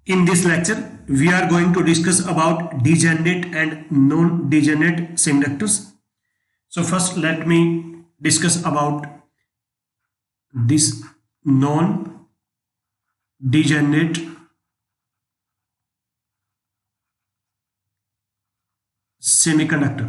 In this lecture, we are going to discuss about degenerate and non-degenerate semiconductors. So first, let me discuss about this non-degenerate semiconductor.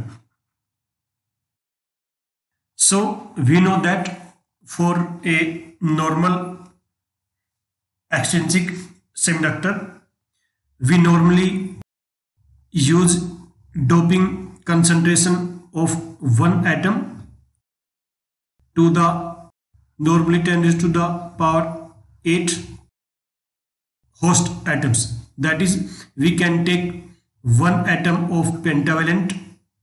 So we know that for a normal extrinsic semiconductor, we normally use doping concentration of one atom to the normally 10 raised to the power 8 host atoms. That is, we can take one atom of pentavalent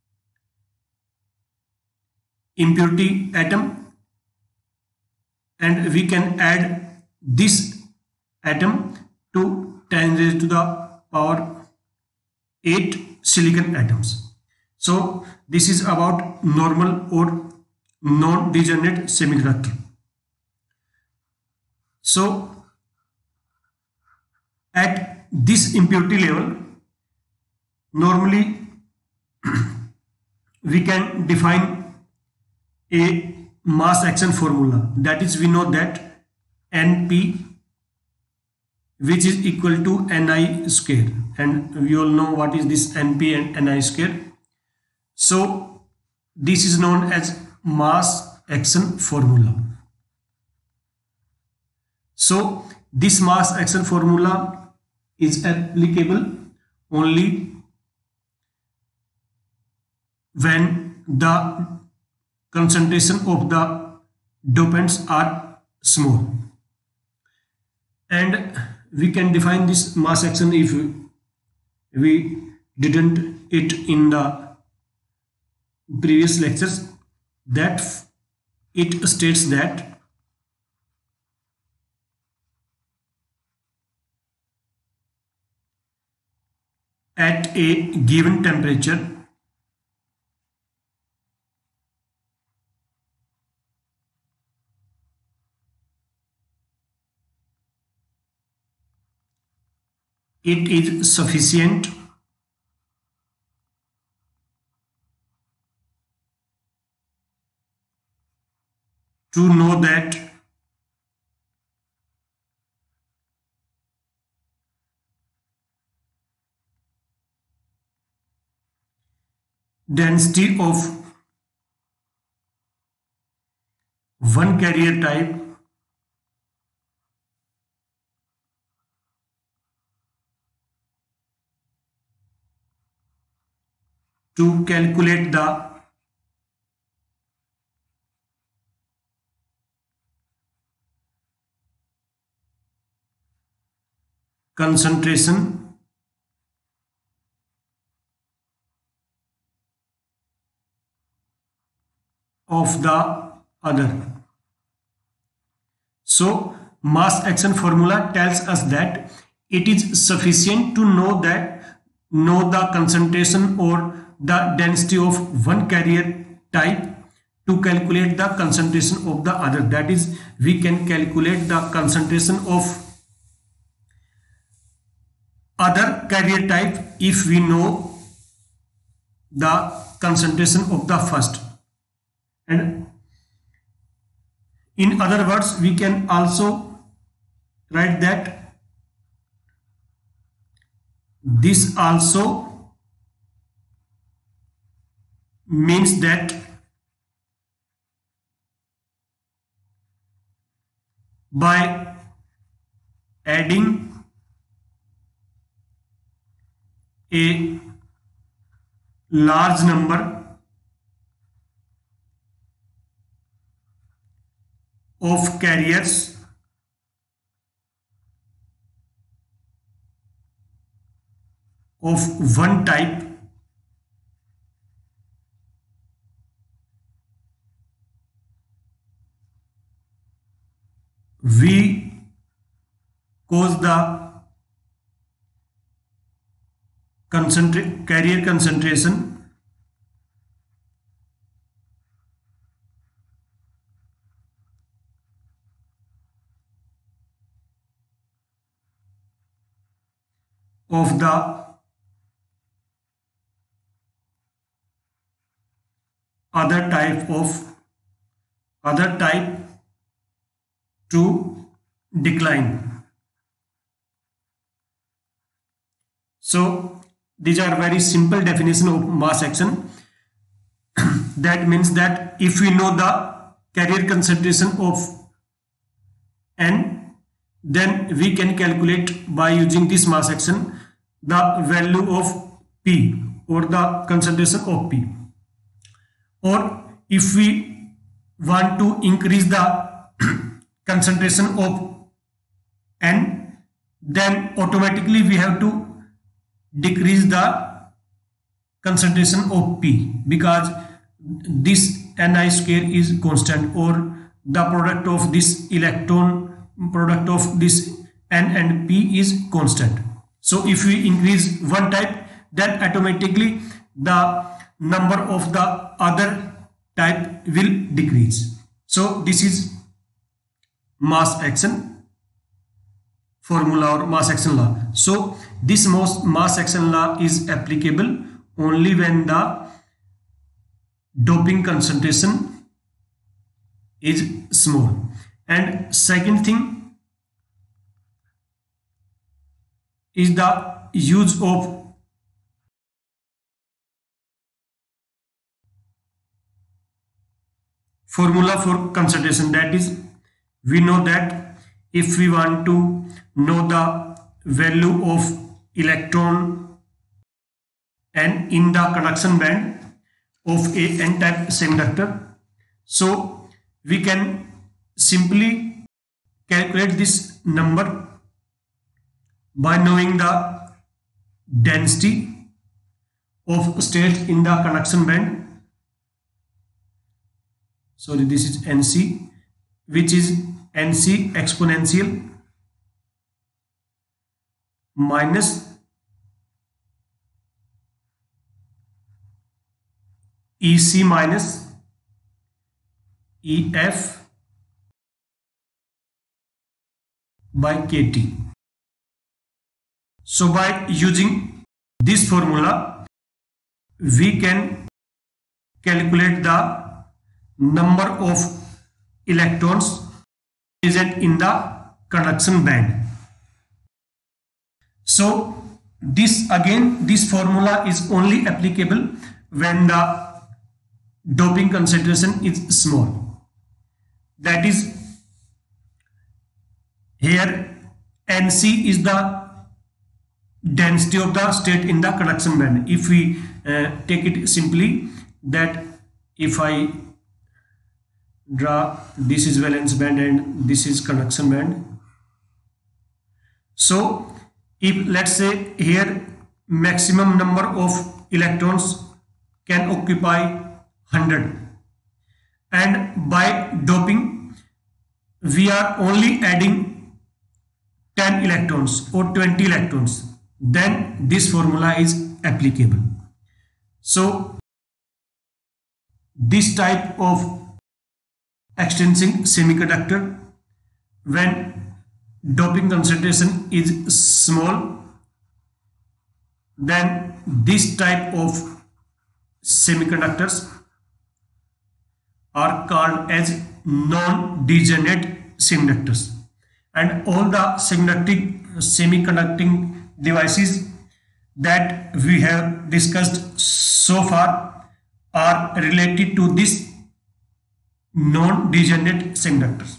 impurity atom and we can add this atom to 10 raised to the power 8 silicon atoms. So this is about normal or non-degenerate semiconductor. So at this impurity level, normally we can define a mass action formula. That is, we know that Np, which is equal to Ni square, and we all know what is this Np and Ni square. So this is known as mass action formula. So this mass action formula is applicable only when the concentration of the dopants are small. And we can define this mass action if we didn't it in the previous lectures, that it states that at a given temperature it is sufficient to know that density of one carrier type to calculate the concentration of the other. So mass action formula tells us that it is sufficient to know the concentration or the density of one carrier type to calculate the concentration of the other. That is, we can calculate the concentration of other carrier type if we know the concentration of the first. And in other words, we can also write that this also means that by adding a large number of carriers of one type, we cause the carrier concentration of the other type to decline. So these are very simple definition of mass action. That means that if we know the carrier concentration of N, then we can calculate by using this mass action the value of P or the concentration of P. Or if we want to increase the concentration of N, then automatically we have to decrease the concentration of P, because this Ni square is constant, or the product of this product of this N and P is constant. So if we increase one type, then automatically the number of the other type will decrease. So this is mass action formula or mass action law. So this mass action law is applicable only when the doping concentration is small. And second thing is the use of formula for concentration. That is, we know that if we want to know the value of electron N in the conduction band of a N-type semiconductor, so we can simply calculate this number by knowing the density of states in the conduction band. Sorry, this is Nc, which is Nc exponential minus Ec minus Ef by Kt. So by using this formula, we can calculate the number of electrons present in the conduction band. So this formula is only applicable when the doping concentration is small. That is, here Nc is the density of the state in the conduction band. If we take it simply, that if I draw, this is valence band and this is conduction band. So if, let's say, here maximum number of electrons can occupy 100, and by doping we are only adding 10 electrons or 20 electrons, then this formula is applicable. So this type of extrinsic semiconductor, when doping concentration is small, then this type of semiconductors are called as non-degenerate semiconductors. And all the semiconducting devices that we have discussed so far are related to this non-degenerate semiconductors.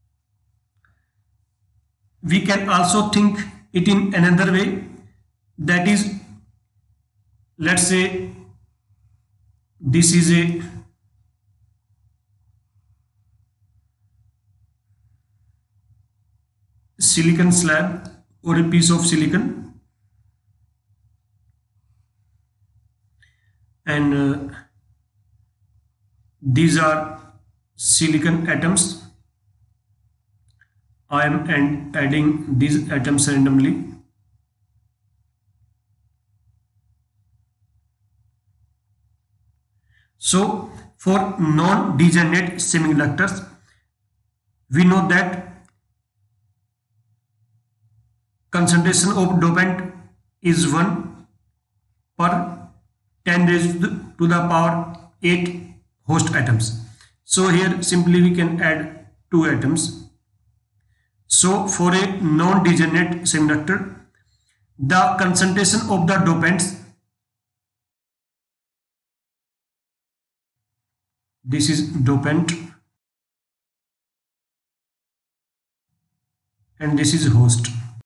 We can also think it in another way, that is, let's say this is a silicon slab or a piece of silicon, and these are silicon atoms. I am adding these atoms randomly. So for non-degenerate semiconductors, we know that concentration of dopant is 1 per 10 raised to the power 8 host atoms. So here simply we can add 2 atoms. So for a non-degenerate semiconductor, the concentration of the dopants, this is dopant and this is host.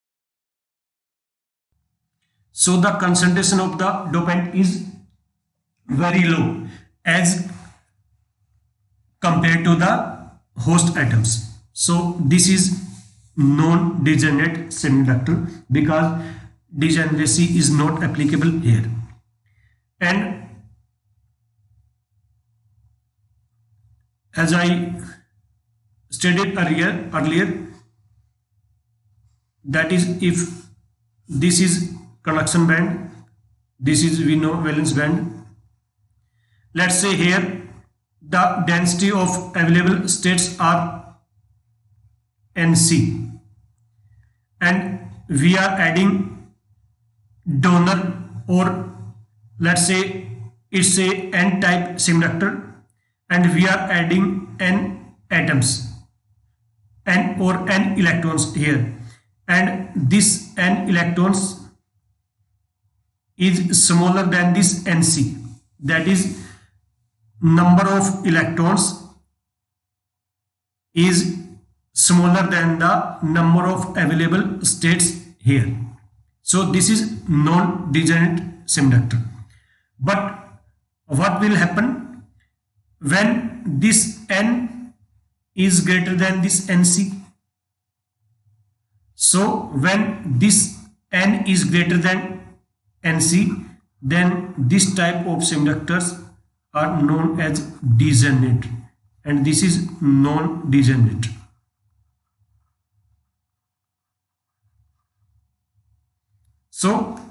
So the concentration of the dopant is very low as compared to the host atoms. So this is non-degenerate semiconductor because degeneracy is not applicable here. And as I stated earlier, that is, if this is conduction band, this is we know valence band. Let's say here the density of available states are Nc, and we are adding donor, or let's say it's a n-type semiconductor, and we are adding n atoms, n or n electrons here, and this n electrons is smaller than this Nc, that is number of electrons is smaller than the number of available states here. So this is non-degenerate semiconductor. But what will happen when this n is greater than this Nc? So when this n is greater than Nc, then this type of semiconductors are known as degenerate, and this is non-degenerate. So,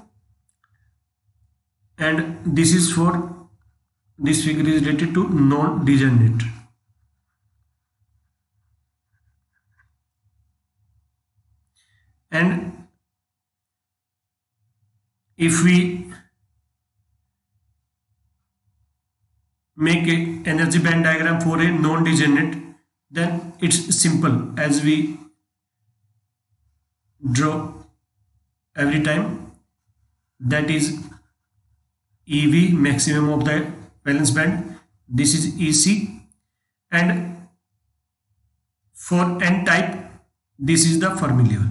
and this is for, this figure is related to non-degenerate. And if we make a energy band diagram for a non-degenerate, then it's simple as we draw every time. That is EV, maximum of the valence band. This is EC, and for n type, this is the Fermi level.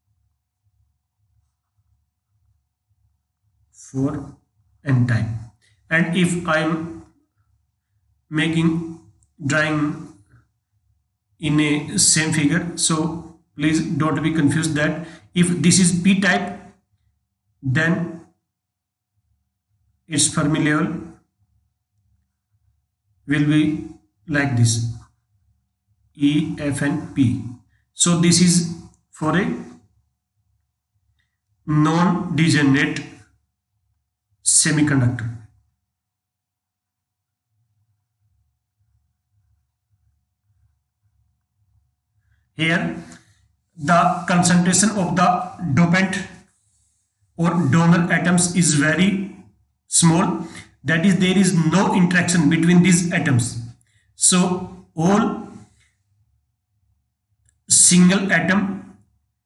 For n type, and if I am drawing in a same figure, so please don't be confused that if this is p type, then its Fermi level will be like this, E, F and P. So this is for a non-degenerate semiconductor. Here the concentration of the dopant or donor atoms is very small, that is there is no interaction between these atoms. So all single atom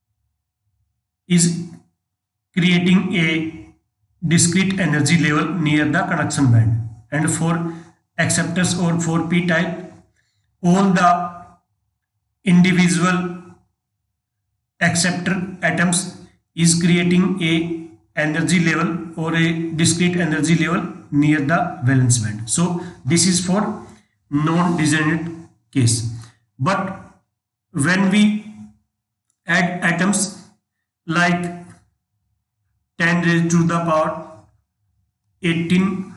is creating a discrete energy level near the conduction band, and for acceptors or for p type, all the individual acceptor atoms is creating a energy level or a discrete energy level near the valence band. So this is for non-degenerate case. But when we add atoms like 10 raised to the power 18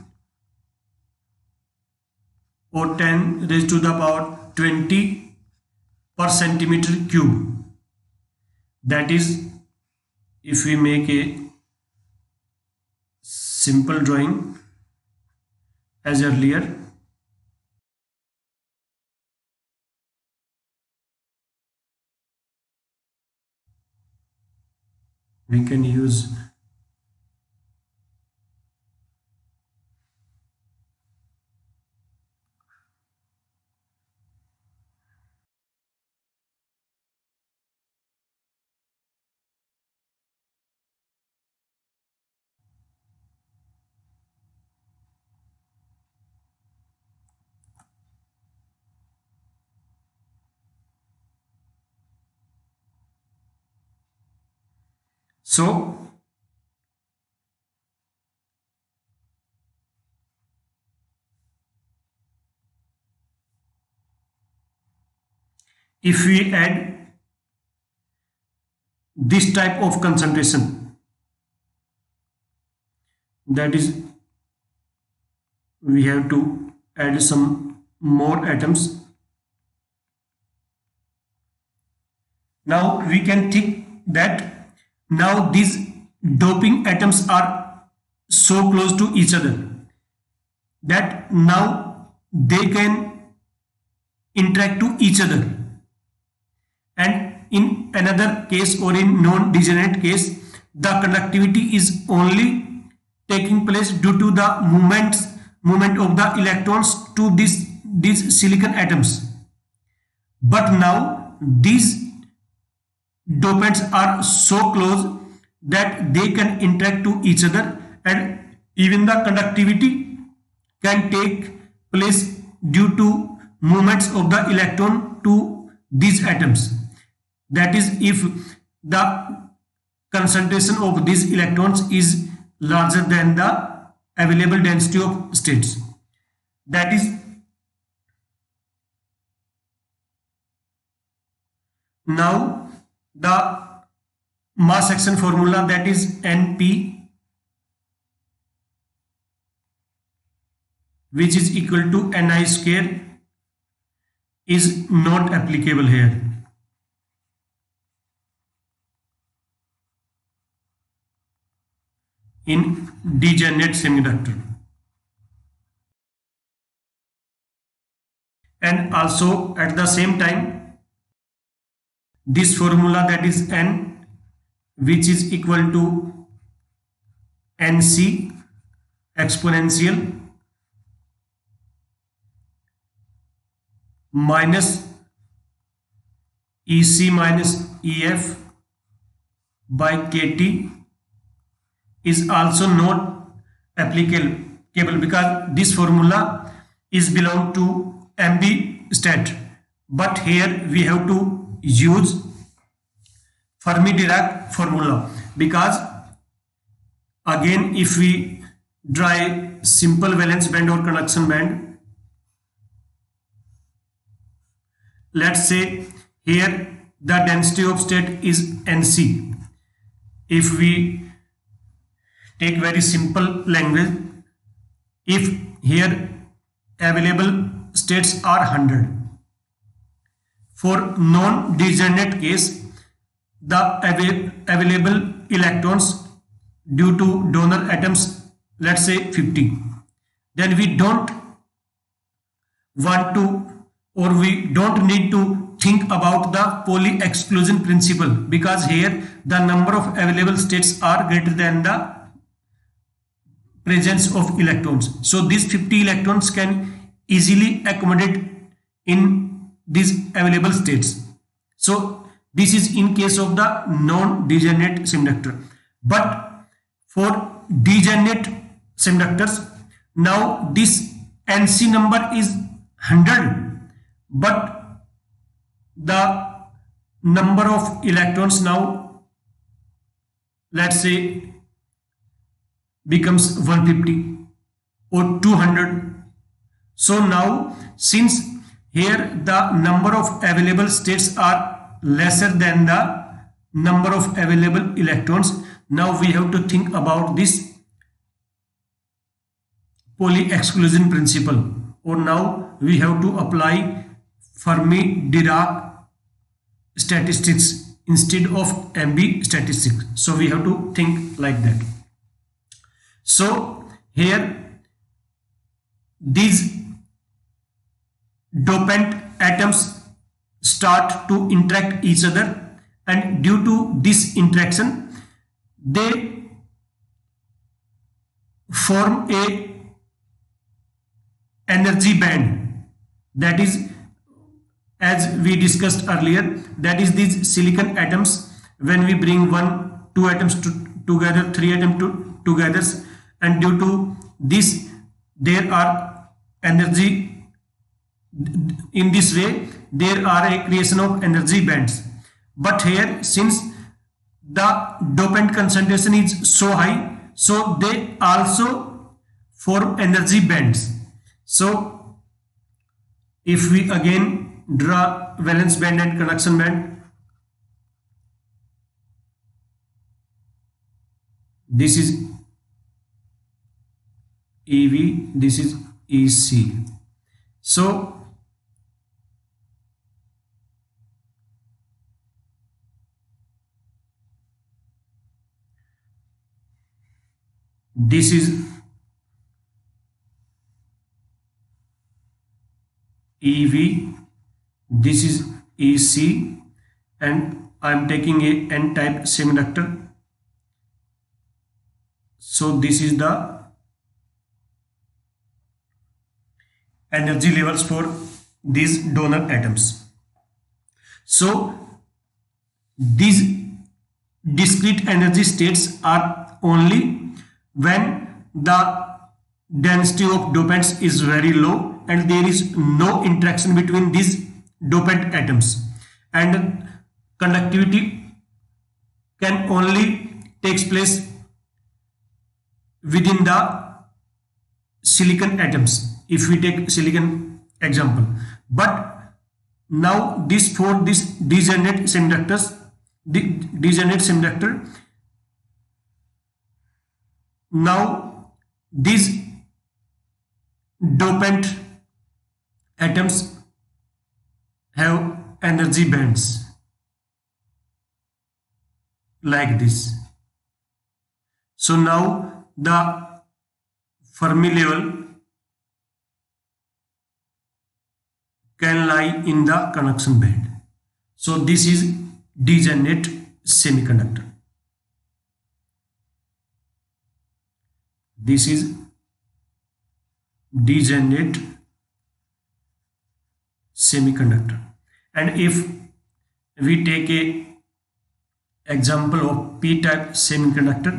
or 10 raised to the power 20 per centimeter cube, that is, if we make a simple drawing as earlier, we can use So if we add this type of concentration, that is we have to add some more atoms. Now we can think that now these doping atoms are so close to each other that now they can interact to each other, and in another case or in non-degenerate case the conductivity is only taking place due to the movement of the electrons to these silicon atoms. But now these dopants are so close that they can interact to each other, and even the conductivity can take place due to movements of the electron to these atoms. That is, if the concentration of these electrons is larger than the available density of states. That is, now the mass action formula, that is Np, which is equal to Ni square, is not applicable here. In degenerate semiconductor. And also at the same time this formula, that is N, which is equal to Nc exponential minus Ec minus Ef by Kt, is also not applicable because this formula is belong to MB stat. But here we have to use Fermi-Dirac formula, because again if we draw a simple valence band or conduction band, let's say here the density of state is Nc. If we take very simple language, if here available states are 100, for non-degenerate case the available electrons due to donor atoms, let's say 50, then we don't want to, or we don't need to think about the Pauli exclusion principle, because here the number of available states are greater than the presence of electrons. So these 50 electrons can easily accommodate in these available states. So this is in case of the non-degenerate semiconductor. But for degenerate semiconductors, now this Nc number is 100, but the number of electrons now, let's say, becomes 150 or 200. So now since here the number of available states are lesser than the number of available electrons, now we have to think about this Pauli exclusion principle, or now we have to apply Fermi-Dirac statistics instead of MB statistics. So we have to think like that. So here these dopant atoms start to interact each other, and due to this interaction they form a energy band. That is, as we discussed earlier, that is these silicon atoms, when we bring 2 atoms together, 3 atoms together, and due to this there are energy, in this way there are a creation of energy bands. But here since the dopant concentration is so high, so they also form energy bands. So if we again draw valence band and conduction band, this is EV, this is EC. So this is EV, this is EC, and I am taking a N-type semiconductor. So this is the energy levels for these donor atoms. So these discrete energy states are only when the density of dopants is very low and there is no interaction between these dopant atoms, and conductivity can only takes place within the silicon atoms, if we take silicon example. But now this for this degenerate semiconductors, the degenerate semiconductor, now these dopant atoms have energy bands like this. So now the Fermi level can lie in the conduction band. So this is degenerate semiconductor. This is degenerate semiconductor. And if we take a example of p-type semiconductor,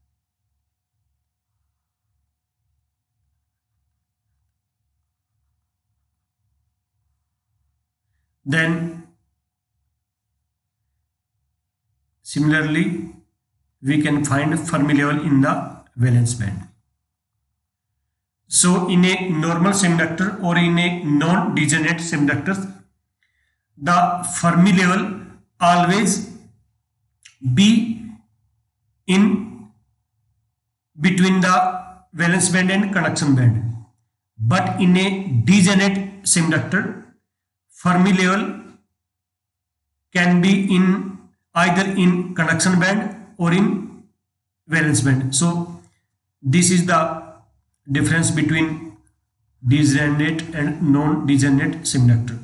then similarly we can find Fermi level in the valence band. So in a normal semiconductor or in a non-degenerate semiconductor, the Fermi level always be in between the valence band and conduction band. But in a degenerate semiconductor, Fermi level can be in either in conduction band or in valence band. So this is the difference between degenerate and non-degenerate semiconductor.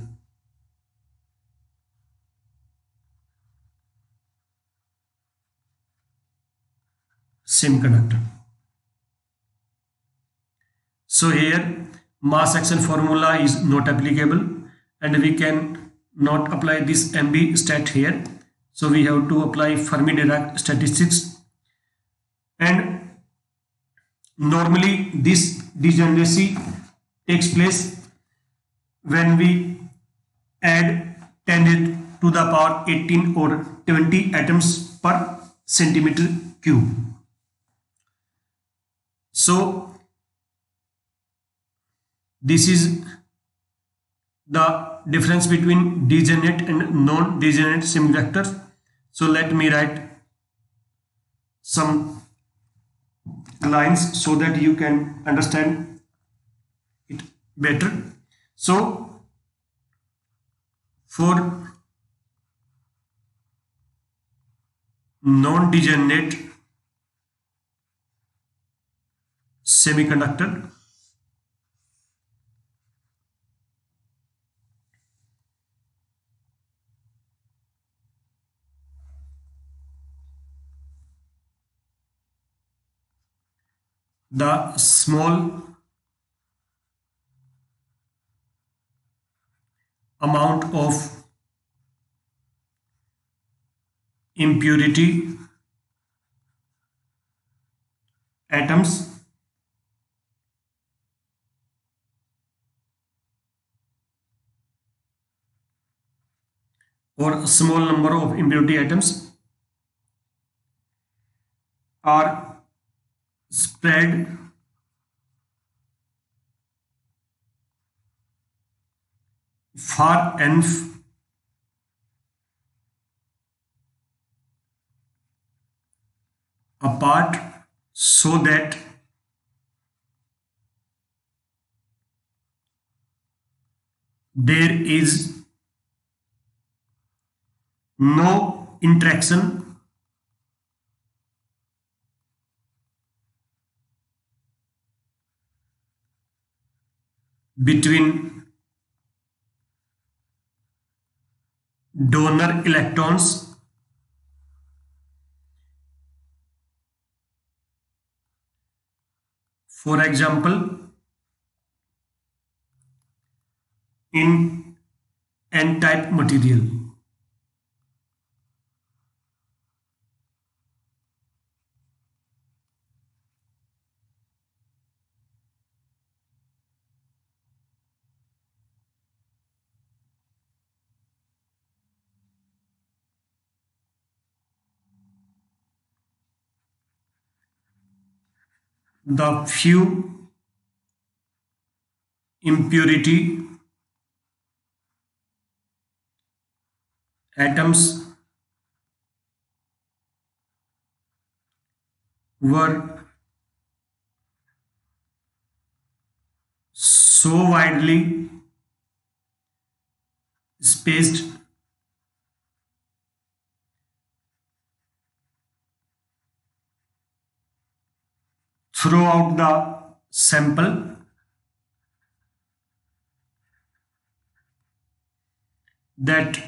So here mass action formula is not applicable and we can not apply this MB stat here. So we have to apply Fermi-Dirac statistics, and normally this degeneracy takes place when we add 10 to the power 18 or 20 atoms per centimeter cube. So this is the difference between degenerate and non-degenerate semiconductors. So let me write some lines so that you can understand it better. So for non-degenerate semiconductor, the small amount of impurity atoms or small number of impurity atoms are spread far enough apart so that there is no interaction between donor electrons. For example, in n-type material. The few impurity atoms were so widely spaced throughout the sample that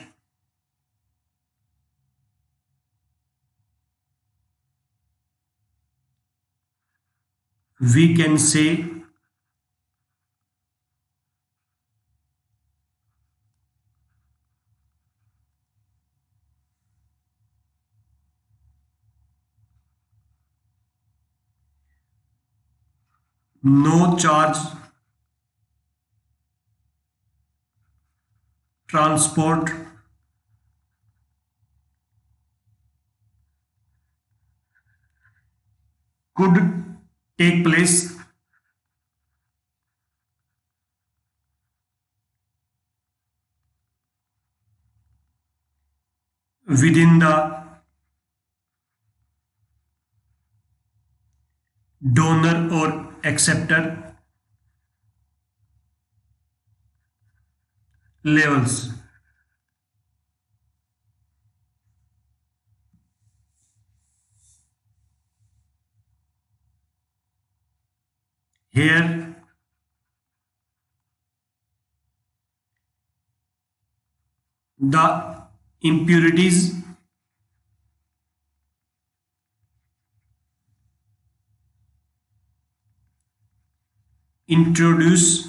we can say no charge transport could take place within the donor or acceptor levels. Here, the impurities introduce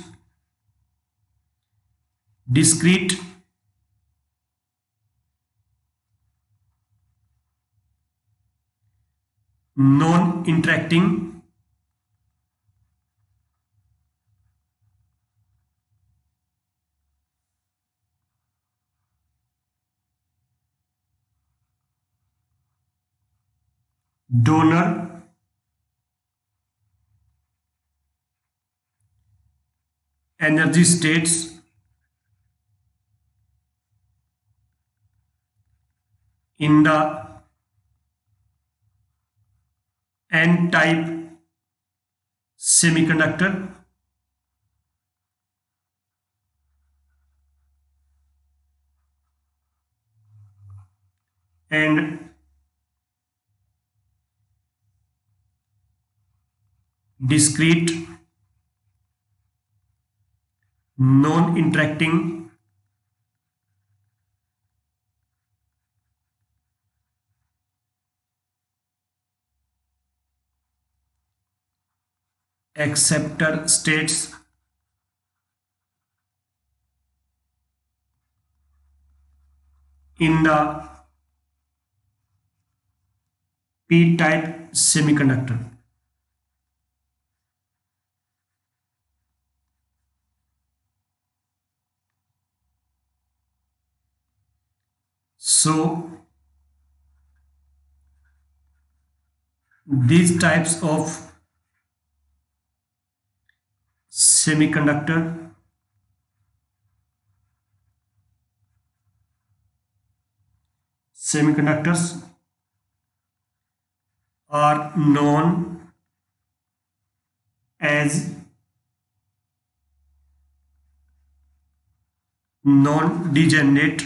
discrete non-interacting donor energy states in the n-type semiconductor and discrete non-interacting acceptor states in the p-type semiconductor. So these types of semiconductors are known as non-degenerate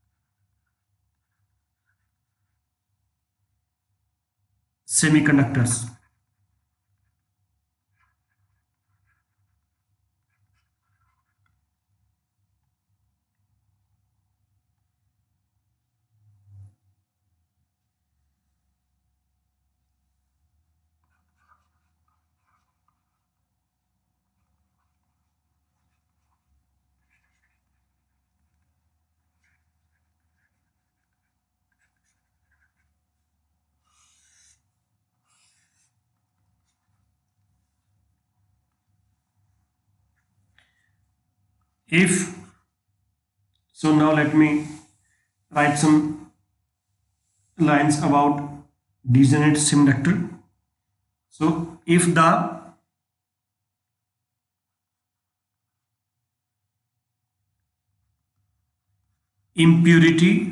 semiconductors. If so, now let me write some lines about degenerate semiconductor. So if the impurity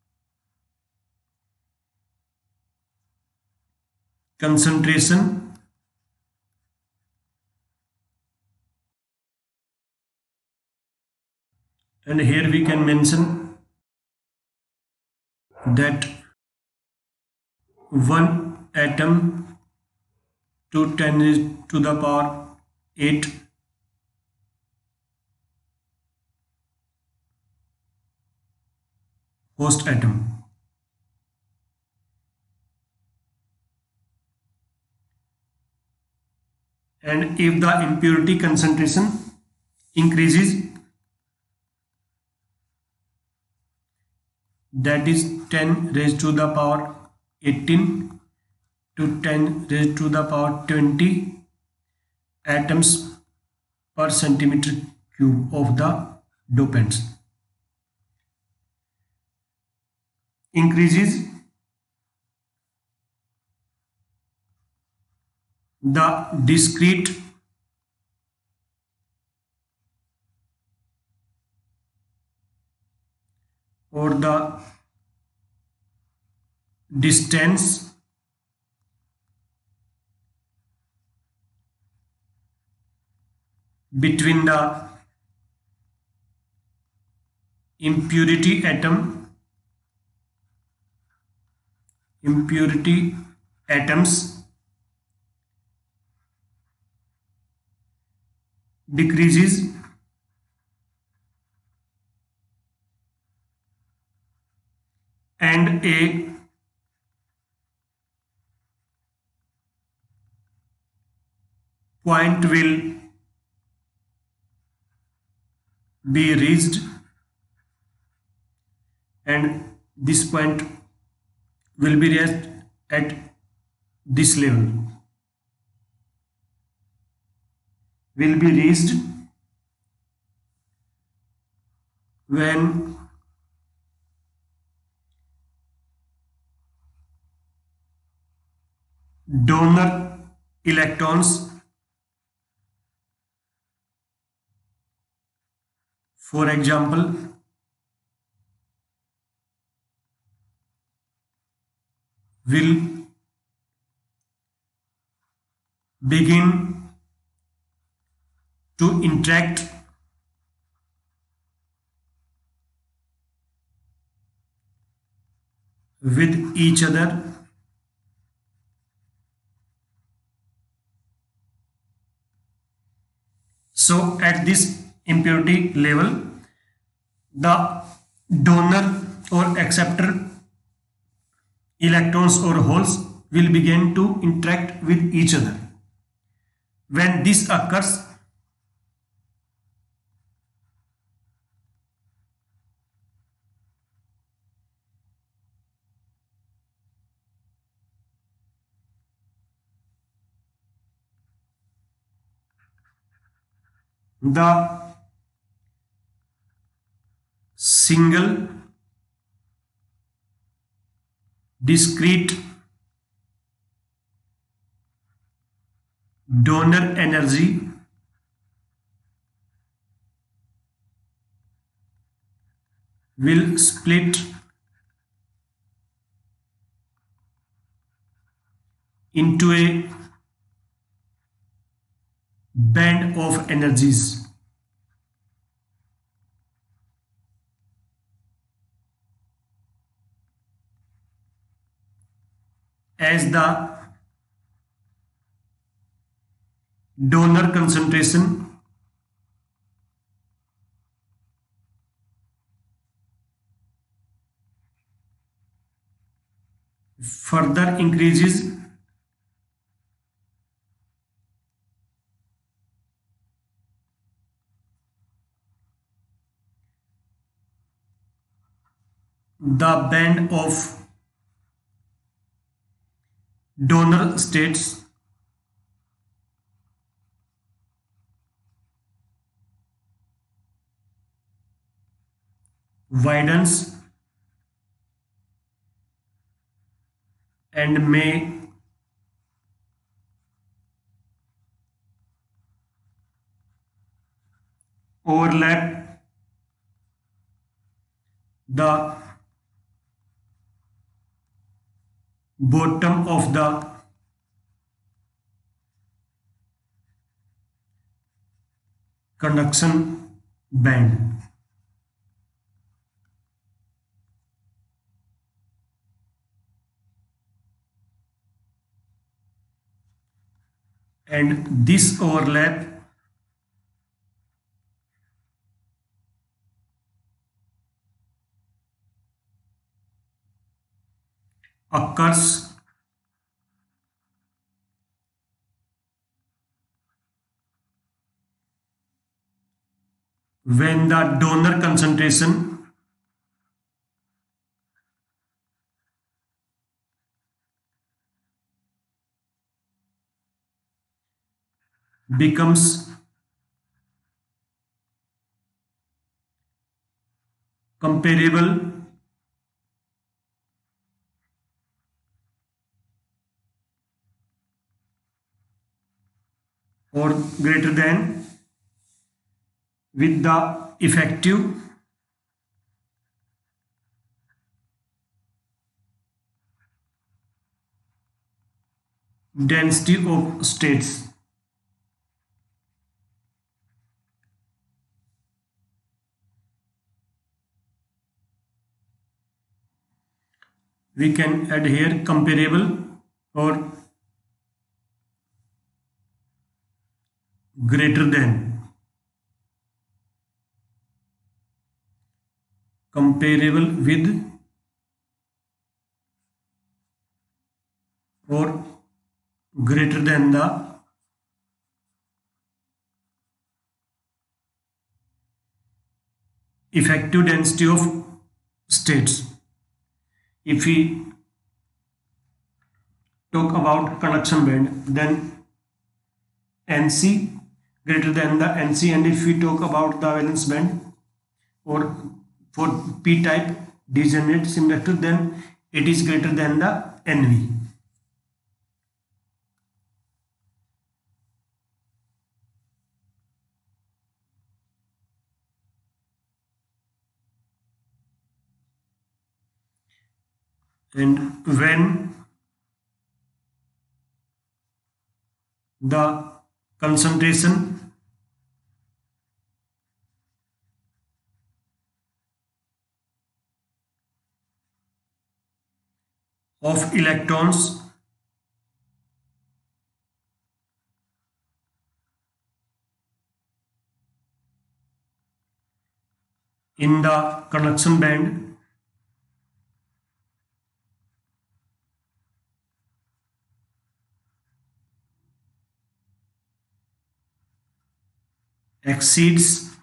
concentration and here we can mention that 1 atom to 10 raised to the power 8 host atom, and if the impurity concentration increases, that is 10 raised to the power 18 to 10 raised to the power 20 atoms per centimeter cube of the dopants increases, the discrete or the distance between the impurity atoms decreases, and a point will be reached, and this point will be reached at this level, will be reached when donor electrons, for example, will begin to interact with each other. So at this impurity level, the donor or acceptor electrons or holes will begin to interact with each other. When this occurs, the single discrete donor energy will split into a band of energies as the donor concentration further increases. The band of donor states widens and may overlap the bottom of the conduction band. And this overlap occurs when the donor concentration becomes comparable or greater than with the effective density of states. We can add here comparable or greater than. Comparable with or greater than the effective density of states. If we talk about conduction band, then NC greater than the NC, and if we talk about the valence band or for p-type degenerate semiconductor, then it is greater than the NV. And when the concentration of electrons in the conduction band exceeds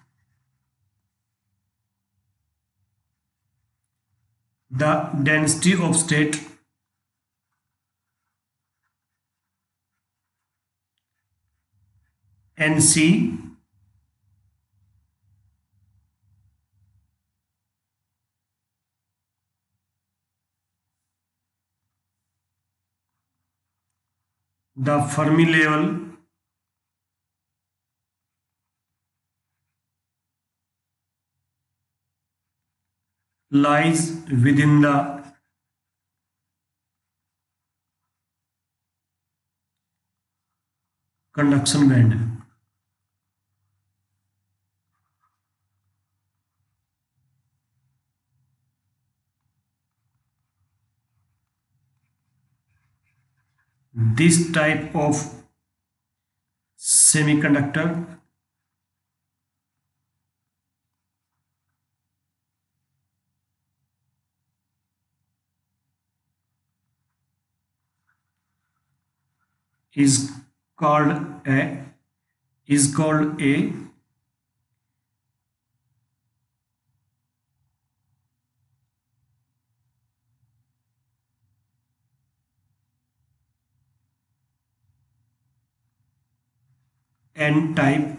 the density of state NC, the Fermi level lies within the conduction band. This type of semiconductor is called a N type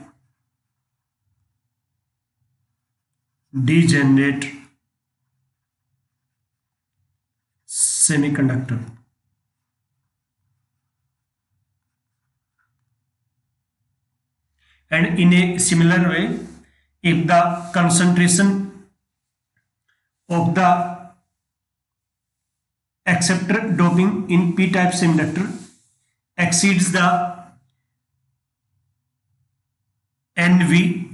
degenerate semiconductor. And in a similar way, if the concentration of the acceptor doping in p-type semiconductor exceeds the NV,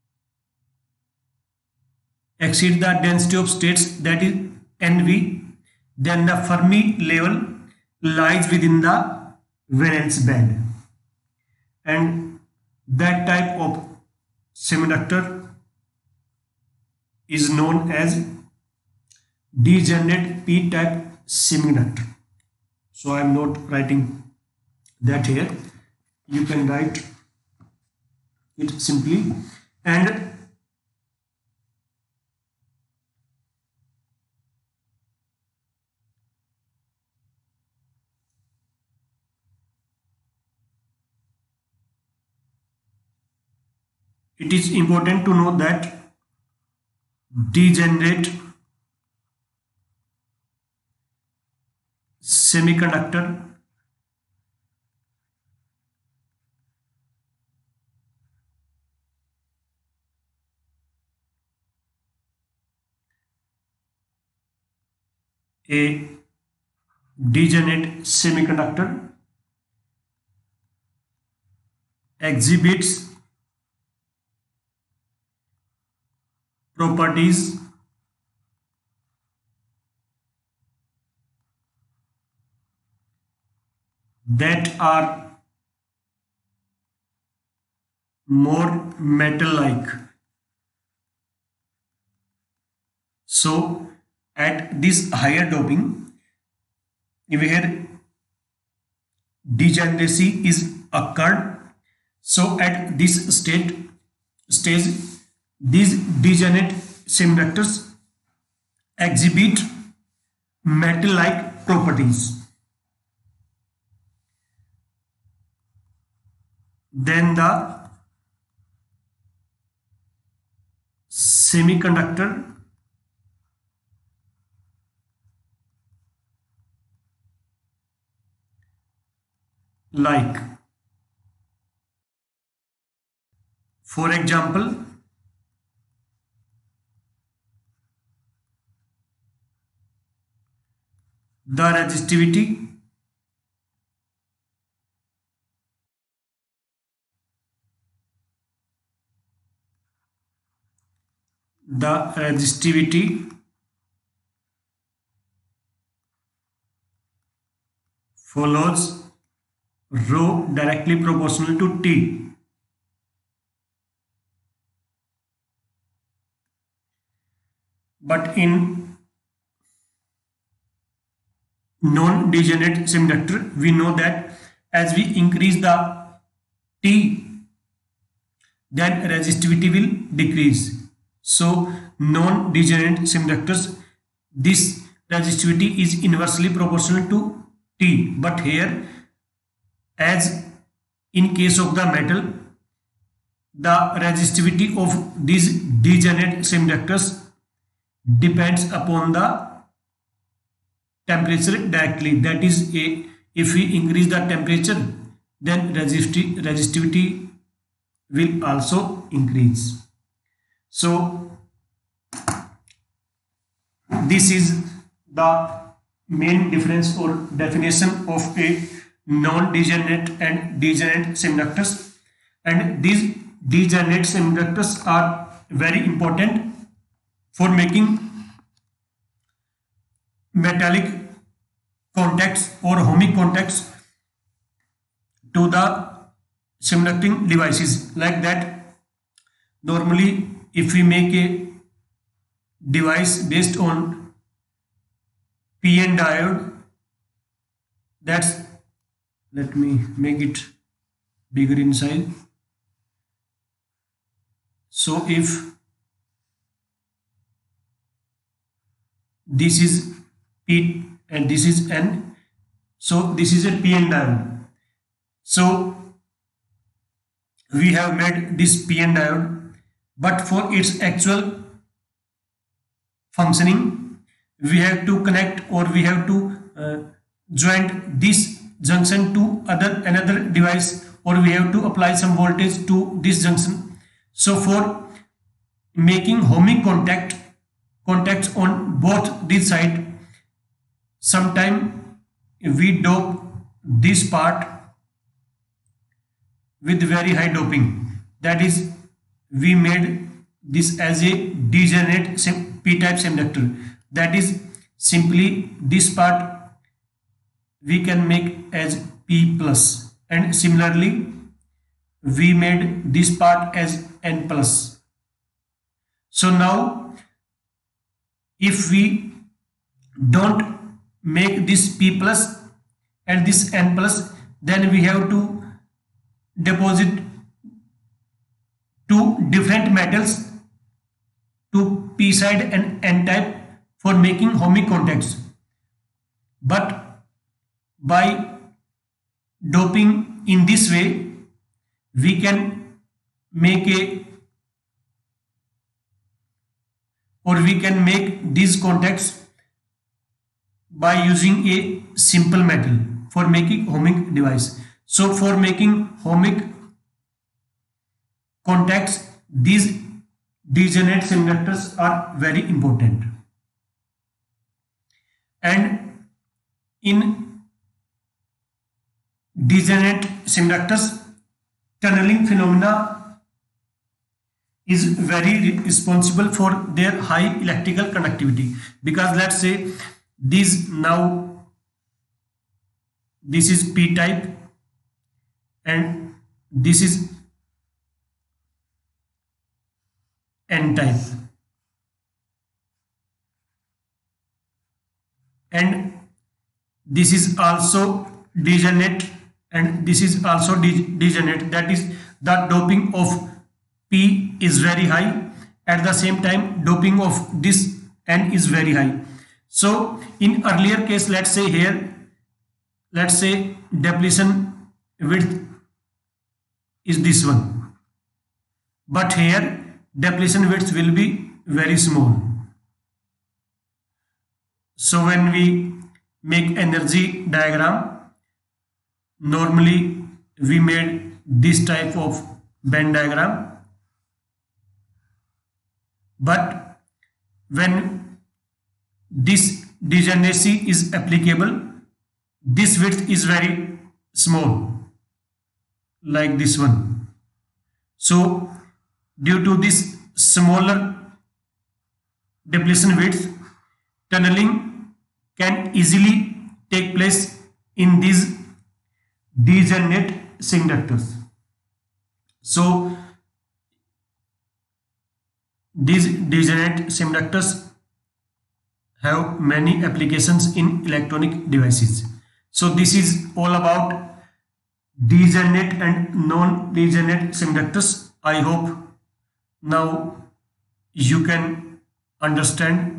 exceeds the density of states, that is NV, then the Fermi level lies within the valence band, and that type of semiconductor is known as degenerate p-type semiconductor. So I am not writing that here, you can write it simply. And it is important to know that degenerate semiconductor a degenerate semiconductor exhibits properties that are more metal-like. So at this higher doping, where degeneracy is occurred, so at this stage these degenerate semiconductors exhibit metal-like properties. Then the semiconductor like, for example, the resistivity, follows rho directly proportional to T. But in non-degenerate semiconductor, we know that as we increase the T, then resistivity will decrease. So non-degenerate semiconductors, this resistivity is inversely proportional to T. But here, as in case of the metal, the resistivity of these degenerate semiconductors depends upon the temperature directly. That is, if we increase the temperature, then resistivity will also increase. So this is the main difference or definition of a non-degenerate and degenerate semiconductors. And these degenerate semiconductors are very important for making metallic contacts or ohmic contacts to the semiconducting devices. Like that, normally if we make a device based on PN diode, that's, let me make it bigger in size. So if this is P and this is N, so this is a PN diode. So we have made this PN diode, but for its actual functioning we have to connect, or we have to join this junction to another device, or we have to apply some voltage to this junction. So for making ohmic contacts on both this side, sometime we dope this part with very high doping. That is, we made this as a degenerate p-type semiconductor. That is, simply this part we can make as P plus, and similarly we made this part as N plus. So now if we don't make this P plus and this N plus, then we have to deposit two different metals to P side and N type for making ohmic contacts. But by doping in this way, we can make these contacts by using a simple metal for making ohmic device. So for making ohmic contacts, these degenerate semiconductors are very important. And in degenerate semiconductors, tunneling phenomena is very responsible for their high electrical conductivity. Because let's say this is P type and this is N type, and this is also degenerate and this is also degenerate. That is, the doping of P is very high, at the same time doping of this N is very high. So in earlier case, let's say here, let's say depletion width is this one, but here depletion width will be very small. So when we make energy diagram, normally we made this type of Venn diagram, but when this degeneracy is applicable, this width is very small, like this one. So due to this smaller depletion width, tunneling can easily take place in these degenerate semiconductors. So these degenerate semiconductors have many applications in electronic devices. So this is all about degenerate and non-degenerate semiconductors. I hope now you can understand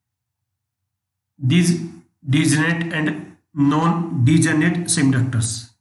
these degenerate and non-degenerate semiconductors.